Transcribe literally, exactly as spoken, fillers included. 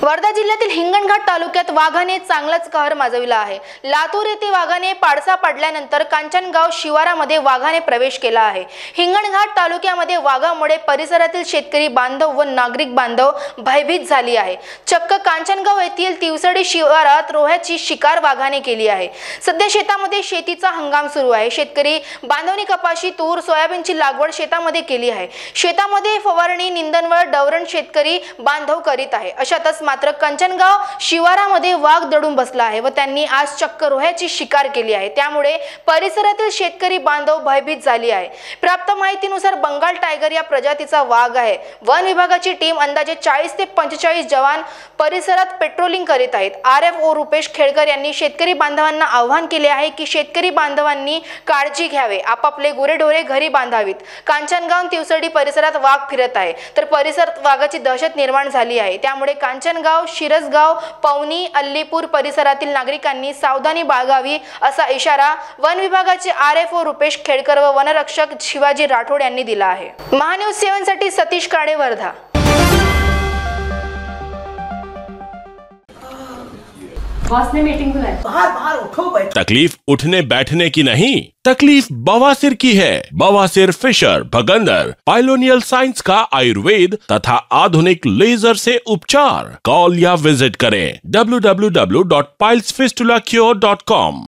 वर्धा जिल्ह्यातील हिंगणघाट तालुक्यात वाघाने चांगलाच कहर माजविला आहे। लातूर येथे वाघाने पाडसा पडल्यानंतर कांचनगाव शिवारामध्ये वाघाने प्रवेश केला आहे। हिंगणघाट तालुक्यामध्ये वाघामुळे परिसरातील शेतकरी बांधव व नागरिक बांधव भयभीत झाली आहे। चक्क कांचनगाव येथील तिवसडी शिवारात रोह्याची शिकार वाघाने केली आहे। सध्या शेतामध्ये शेतीचा हंगाम सुरू आहे। शेतकरी बांधवनी कपाशी, तूर, सोयाबीनची लागवड शेतामध्ये केली आहे। शेतामध्ये फवारणी, निंदण व डवरण शेतकरी बांधव करीत आहे। अशातच मात्र कांचनगाव शिवारामध्ये वाघ दडून बसला आहे व त्यांनी आज चक्क रोह्याची शिकार केली आहे। त्यामुळे परिसरातील शेतकरी बांधव भयभीत झाली आहे। प्राप्त माहितीनुसार बंगाल टायगर या प्रजातीचा वाघ आहे। वन विभागाची टीम अंदाजे चाळीस ते पंचेचाळीस जवान परिसरात पेट्रोलिंग करीत आहेत। R F O Rupesh Khedkar यांनी शेतकरी बांधवांना आवाहन केले आहे की शेतकरी बांधवांनी काळजी घ्यावे, आपापले गुरेढोरे घरी बांधावीत। कांचनगाव तिवसडी परिसरात वाघ फिरत आहे तर परिसरात वाघाची दहशत निर्माण झाली आहे। त्यामुळे कांचनगाव, शिरसगाव, पवनी, अल्लीपूर परिसरातील नागरिकांनी सावधानी बाळगावी असा इशारा वन विभागाचे R F O Rupesh Khedkar व वनरक्षक शिवाजी राठोड यांनी दिला आहे। महान्यूज सेवन साठी सतीश काळे, वर्धा। बॉस ने मीटिंग बुलाई। बाहर बाहर उठो बैठो। तकलीफ उठने बैठने की नहीं, तकलीफ बवासीर की है। बवासीर, फिशर, भगंदर, पाइलोनियल साइंस का आयुर्वेद तथा आधुनिक लेजर से उपचार। कॉल या विजिट करें W W W dot piles fistula cure dot com.